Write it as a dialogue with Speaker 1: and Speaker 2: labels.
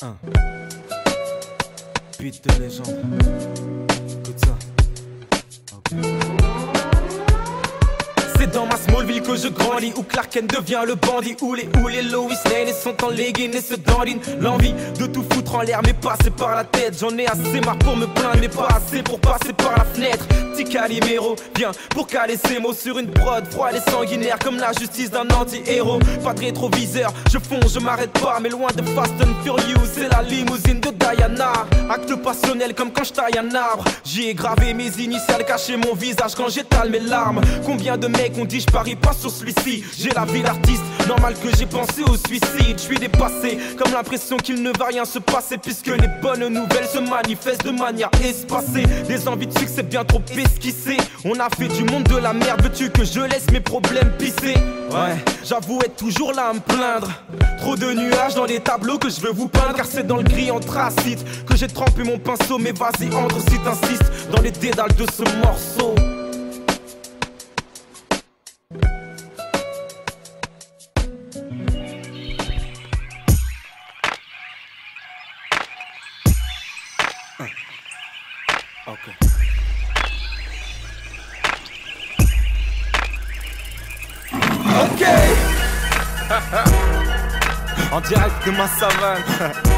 Speaker 1: Un beat de légende. Écoute ça. Okay. C'est dans ma Smallville que je grandis, où Clark Kent devient le bandit, où les Lois Lane sont en legging et se dandinent. L'envie de tout foutre en l'air m'est passée par la tête. J'en ai assez marre pour me plaindre, mais pas assez pour passer par la fenêtre. Petit Calimero vient pour caler ses mots sur une prod froide et sanguinaire comme la justice d'un anti-héros. Pas de rétroviseur, je fonce, je m'arrête pas, mais loin de Fast and Furious, c'est la limousine de Diana. Acte passionnel comme quand je taille un arbre. J'y ai gravé mes initiales, caché mon visage quand j'étale mes larmes. Combien de mecs on dit je parie pas sur celui-ci. J'ai la vie d'artiste, normal que j'ai pensé au suicide. Je suis dépassé, comme l'impression qu'il ne va rien se passer, puisque les bonnes nouvelles se manifestent de manière espacée. Des envies de succès bien trop esquissées. On a fait du monde de la merde, veux-tu que je laisse mes problèmes pisser? Ouais, j'avoue être toujours là à me plaindre. Trop de nuages dans les tableaux que je veux vous peindre, car c'est dans le gris anthracite que j'ai trempé mon pinceau. Mais vas-y entre si t'insistes dans les dédales de ce morceau. Ok. Ok. En direct de ma savane.